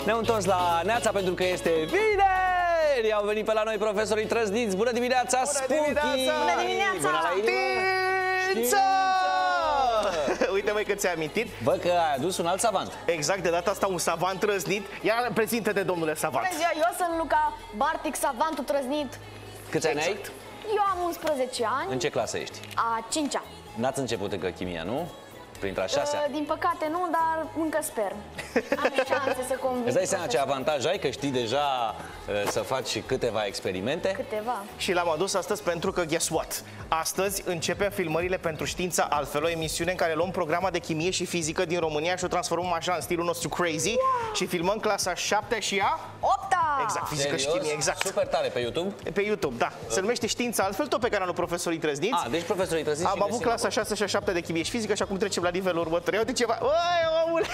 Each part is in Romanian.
Ne-am întors la Neața pentru că este vineri. Au venit pe la noi profesorii trăzniți. Bună dimineața, Spunky! Bună dimineața! Bună la Știință! Uite, măi, că ți-ai amintit. Bă, că ai adus un alt savant. Exact, de data asta un savant trăznit. Iar prezintă-te, domnule savant. Bună ziua, eu sunt Luca Bartic, savantul trăznit. Câți ani ai? Eu am 11 ani. În ce clasă ești? A 5-a. N-ați început încă chimia, nu? Printre a 6-a? Din păcate nu, dar încă sper. Am șanse să conving. Îți dai seama ce avantaj ai? Că știi deja să faci câteva experimente? Câteva. Și l-am adus astăzi pentru că, guess what? Astăzi începem filmările pentru Știința Altfel, o emisiune în care luăm programa de chimie și fizică din România și o transformăm așa în stilul nostru crazy și filmăm clasa 7 și a 8-a! Exact, fizică și chimie, exact. Super tare, pe YouTube? Pe YouTube, da. Se numește Știința Altfel, tot pe canalul Profesorii Trăzniți. Deci profesorii trăzniți. Am avut clasa 6 și a 7 de chimie și fizică și acum trecem la nivelul următor. Uite ceva. Oi, omule!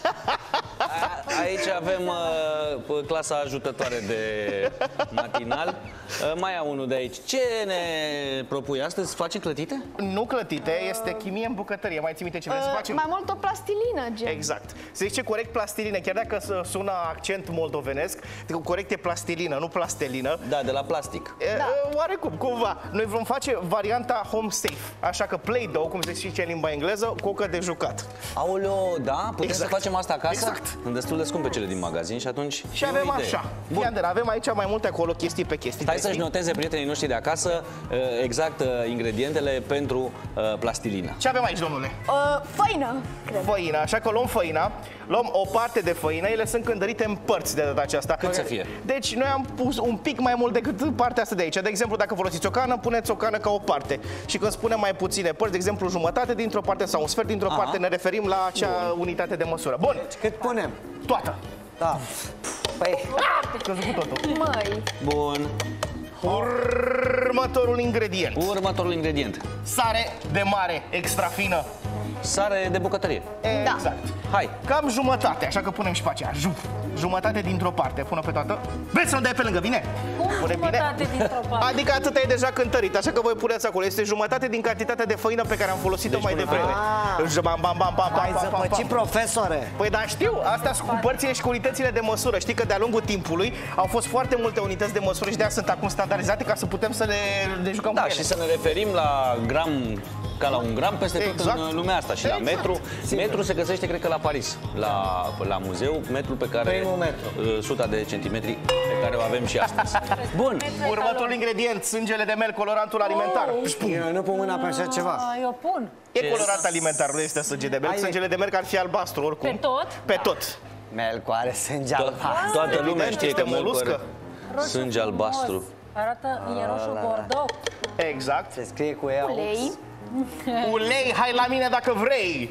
Aici avem clasa ajutătoare de matinal. Mai au unul de aici. Ce ne propui astăzi? Facem clătite? Nu clătite, este chimie în bucătărie. Mai ții minte ce vrem să facem? Mai mult o plastilină, gen. Exact. Se zice corect plastilină, chiar dacă sună accent moldovenesc, corect e plastilină, nu plastelină. Da, de la plastic. Oarecum, cumva. Noi vom face varianta home safe. Așa că Play-Doh, cum se zice în limba engleză, cocă de jucat. Aoleo, da? Putem să facem asta acasă? Exact. Sunt destul de scumpe cele din magazin și atunci și avem așa. Iar avem aici mai multe acolo chestii pe chestii. Hai să-și noteze prietenii noștri de acasă exact ingredientele pentru plastilina. Ce avem aici, domnule? Făină, cred. Făină, așa că luăm făina, luăm o parte de făină, ele sunt cântărite în părți de data aceasta. Cât să fie? Deci noi am pus un pic mai mult decât partea asta de aici. De exemplu, dacă folosiți o cană, puneți o cană ca o parte. Și când spunem mai puține părți, de exemplu jumătate dintr-o parte sau un sfert dintr-o parte, ne referim la acea unitate de măsură. Bun. Deci cât punem? Toată. Da. Păi... Căzut cu totul. Măi. Bun. Următorul ingredient. Următorul ingredient. Sare de mare, extra fină. Sare de bucătărie. Exact. Hai. Cam jumătate, așa că punem și pe aceea. Jumătate dintr-o parte. Pune pe toată. Vezi să nu dai pe lângă, bine? Pune jumătate dintr-o parte? Adică atât e deja cântărit, așa că voi puneți acolo. Este jumătate din cantitatea de făină pe care am folosit-o mai devreme. Ai zăpăcit, profesore. Păi da, știu, astea sunt cu părțile și cu unitățile de măsură. Știi că de-a lungul timpului au fost foarte multe unități de măsură și de-aia sunt acum standardizate ca să putem să le jucăm cu ele. Și să ne referim la gram, ca la un gram peste tot în lumea asta. Și la metru. Metru se găsește, cred că, la Paris, la muzeu, metrul pe care... 100 de centimetri pe care o avem și astăzi. Bun. Următorul ingredient, sângele de melc, colorantul alimentar. Eu nu pun mâna pe așa ceva. Eu pun. E colorant alimentar, nu este sânge de melc. Sângele de melc ar fi albastru oricum. Pe tot? Pe tot. Melcul are sânge albastru. Toată lumea știe că moluscă. Sânge albastru. Arată, e roșu bordou. Exact. Se scrie cu ea. Ulei. Ulei, hai la mine dacă vrei.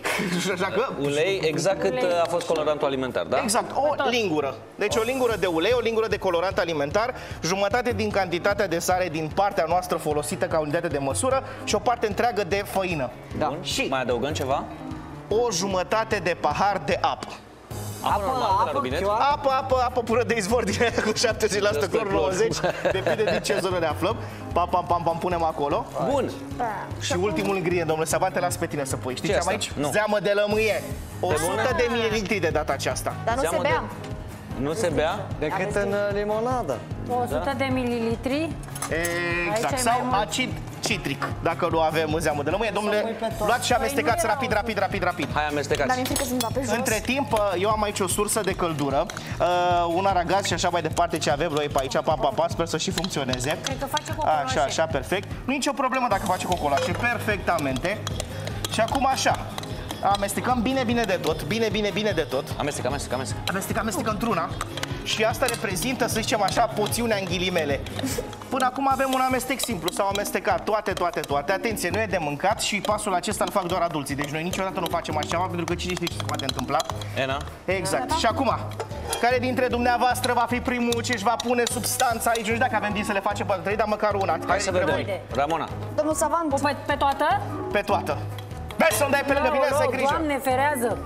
Ulei, exact cât a fost colorantul alimentar, da? Exact, o lingură. Deci o lingură de ulei, o lingură de colorant alimentar, jumătate din cantitatea de sare din partea noastră folosită ca unitate de măsură și o parte întreagă de făină. Da. Și mai adăugăm ceva? O jumătate de pahar de apă. Apă normală de la robinet? Apă pură de izvor din aia cu 70% clor 90. Depinde din ce zonă ne aflăm. Pam, punem acolo. Bun. Și ultimul ingredient, domnule Savan, te las pe tine să pui. Știi ce am aici? Nu. Zeamă de lămâie. 100 de mililitri de data aceasta. Dar nu se bea. Nu se bea? Decât în limonadă. 100 de mililitri. Exact. Sau acid citric, dacă nu avem zeamă de lămâie. Domnule, luați și amestecați rapid. Hai, amestecați. Dar mi-e frică să-mi va pe jos. Între timp, eu am aici o sursă de căldură, un aragaz și așa mai departe ce avem noi pe aici. Pam, sper să și funcționeze. Cred că face cocolașe. Așa, perfect. Nu e nicio problemă dacă face cocolașe, perfectamente. Și acum așa. Amestecăm bine de tot, bine de tot. Amestecă într-una. Și asta reprezintă, să zicem așa, poțiunea în ghilimele. Până acum avem un amestec simplu, s-au amestecat toate. Atenție, nu e de mâncat și pasul acesta îl fac doar adulții. Deci noi niciodată nu facem așa ceva, pentru că cine știe ce se poate întâmpla. Ena? Exact. Și acum, care dintre dumneavoastră va fi primul ce își va pune substanța aici? Nu știu dacă avem din să le facem pe trei, dar măcar una. Hai să vedem. Ramona. Domnul Savant. Pe toată? Pe toată. Vezi să-mi dai pe lângă mine, să ai grijă. Doamne, ferează.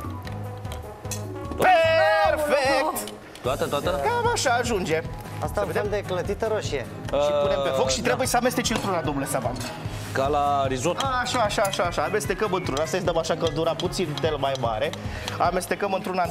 Perfect! Toată? Cam așa ajunge. Asta e un fel de clătită roșie. Și punem pe foc și trebuie să amesteci într-una, domnule Savant. Ca la risotto. Așa. Amestecăm într-una, să-i dăm așa căldura puțin tel mai mare. Amestecăm într-una.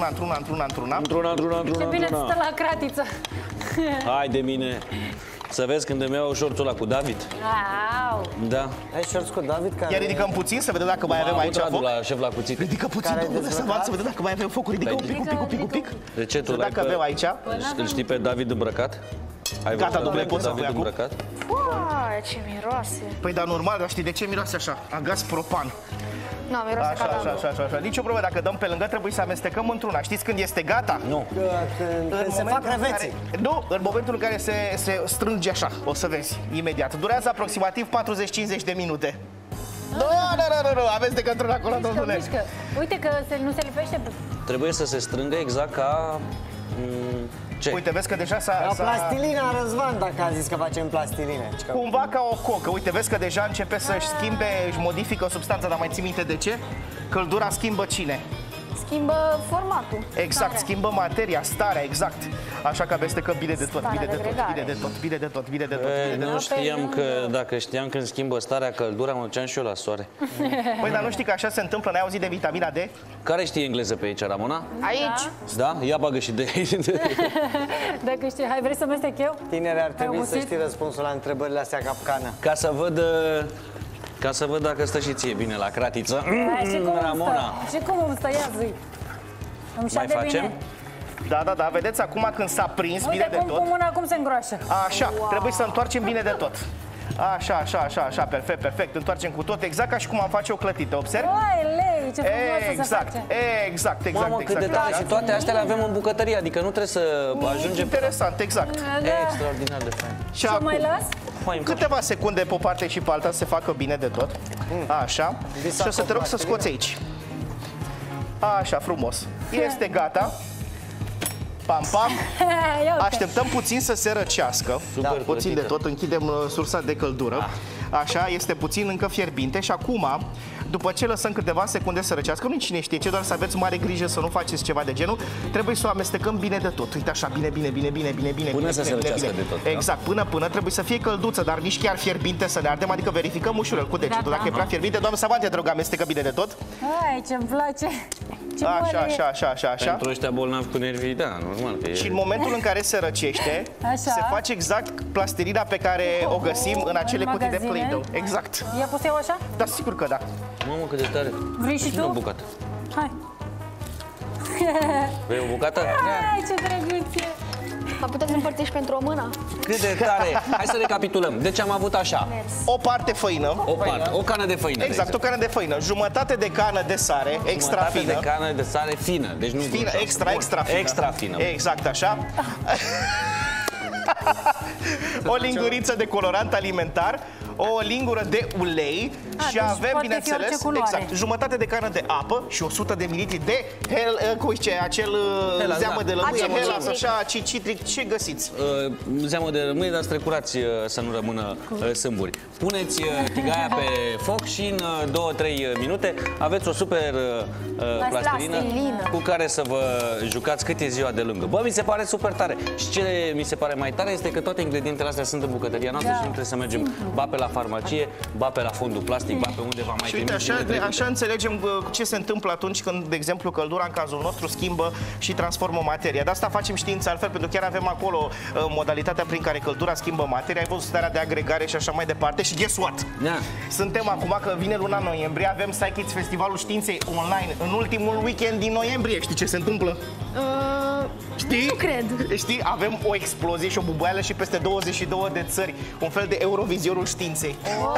Ce bine ți stă la cratiță. Hai de mine. Să vezi când îmi iau șorțul ăla cu David. Au. Da. Ai șorț cu David care... Ia ridicăm puțin să vedem dacă mai avem aici foc. La șef la cuțit. Ridică puțin, domnule Savan, să vedem dacă mai avem focul. Ridică un pic. De ce tu Dacă avem aici. Îl știi pe David îmbrăcat? Gata, domnule, pot să David vă îmbrăcat? Uai, ce miroase. Păi, dar normal, dar știi de ce miroase așa? A gaz propan. Nu, miroase ca Așa. Nici o problemă, dacă dăm pe lângă, trebuie să amestecăm într-una. Știți când este gata? Nu. Când se fac creveții. Nu, în momentul în care se strânge așa, o să vezi, imediat. Durează aproximativ 40-50 de minute. Nu, amestecăm într-una acolo, domnule. Uite că nu se lipește. Trebuie să se strângă exact ca... Ce? Uite, vezi că deja La s-a... plastilina, Răzvan, dacă a zis că facem plastiline. Cumva ca o cocă. Uite, vezi că deja începe să-și schimbe, își modifică substanța, dar mai ții minte de ce? Căldura schimbă cine? Schimbă formatul. Exact, schimbă materia, starea, exact. Așa că amestecăm bine de tot, bine de tot. Nu știam că, dacă știam când schimbă starea, căldura, mă duceam și eu la soare. Păi, dar nu știi că așa se întâmplă, n-ai auzit de vitamina D? Care știe engleză pe aici, Ramona? Aici. Da? Ia bagă și de... Dacă știi, hai, vrei să amestec eu? Tineri, ar trebui să știi răspunsul la întrebările astea capcană. Ca să văd dacă stă și ție bine la cratiță. Ramona. Și cum îmi stă? Ia zi. Mai facem? Da, vedeți acum când s-a prins bine de Uite tot. cum mâna cum se îngroașă. Așa, trebuie să întoarcem bine de tot. Așa, perfect. Întoarcem cu tot, exact ca și cum am face o clătită, observi? Uai, lei, ce frumos să se face. Exact. Mamă, cât de tare. Și toate astea le avem în bucătărie, adică nu trebuie să ajungem... Interesant, exact. Extraordinar de fain. Și o mai las? Câteva secunde pe o parte și pe alta să se facă bine de tot. Așa. Și o să te rog să scoți aici. Așa, frumos. Este gata. Pam. Așteptăm puțin să se răcească. Puțin de tot, închidem sursa de căldură. Așa, este puțin încă fierbinte și acum, după ce lăsăm câteva secunde să răcească, nu cine știe ce, doar să aveți mare grijă să nu faceți ceva de genul, trebuie să o amestecăm bine de tot. Uite așa, bine. Până să se răcească de tot. Exact, până trebuie să fie călduță, dar nici chiar fierbinte să ne ardem, adică verificăm ușurel cu degetul. Dacă e prea fierbinte, doamnă Savante, te rog, amestecă bine de tot. Ai, ce-mi place. Așa. Pentru ăștia bolnavi cu nervii, da, normal. Și în momentul în care se răcește, se face exact plastilina pe care o găsim în acele cutii de Play-Doh. Exact. Ia pot să iau așa? Da, sigur că da. Mamă, cât de tare. Vrei și tu? o bucată. Hai. Vrei o bucată? Ai, ce drăguț e. Mă puteți împărți pentru o mână? Cât de tare! Hai să recapitulăm. Deci am avut așa. O parte făină. O cană de făină. Exact, o cană de făină. Jumătate de cană de sare, extra fină. Jumătate de cană de sare fină. Deci nu fină, extra fină. Extra fină. Exact așa. O linguriță de colorant alimentar, o lingură de ulei și avem, bineînțeles, exact, jumătate de cană de apă și 100 de mililitri de acel zeamă de lămâie, Hellas, așa, citric, ce găsiți? Zeamă de lămâie, dar strecurați să nu rămână sâmburi. Puneți tigaia pe foc și în 2-3 minute aveți o super plastilină cu care să vă jucați cât e ziua de lângă. Bă, mi se pare super tare. Și ce mi se pare mai tare este că toate ingredientele astea sunt în bucătăria noastră și nu trebuie să mergem ba pe la farmacie, ba pe la fondul plastic, ba pe undeva mai trimis. Și uite, așa înțelegem ce se întâmplă atunci când, de exemplu, căldura în cazul nostru schimbă și transformă materia. De asta facem știință altfel, pentru că chiar avem acolo modalitatea prin care căldura schimbă materia, ai văzut starea de agregare și așa mai departe. Și guess what? Suntem acum, că vine luna noiembrie, avem Psychics Festivalul Științei online în ultimul weekend din noiembrie. Știi ce se întâmplă? Știi? Nu cred. Știi? Avem o explozie și o buboială și peste 22 de țări. Un fel de Eurovizionul științei.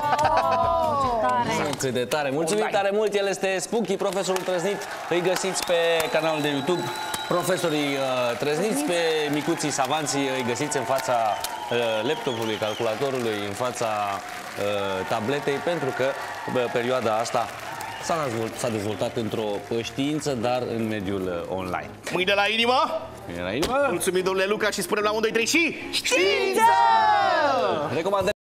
Cât de tare! Mulțumim tare mult! El este Spooky, profesorul Trăznit. Îi găsiți pe canalul de YouTube Profesorii Trăzniți, pe micuții savanții îi găsiți în fața laptopului, calculatorului, în fața tabletei, pentru că perioada asta s-a dezvoltat într-o știință, dar în mediul online. Mâine la inimă! Mâine la inimă! Mulțumim, domnule Luca, și spunem la 1, 2, 3 și... știință! Recomandări.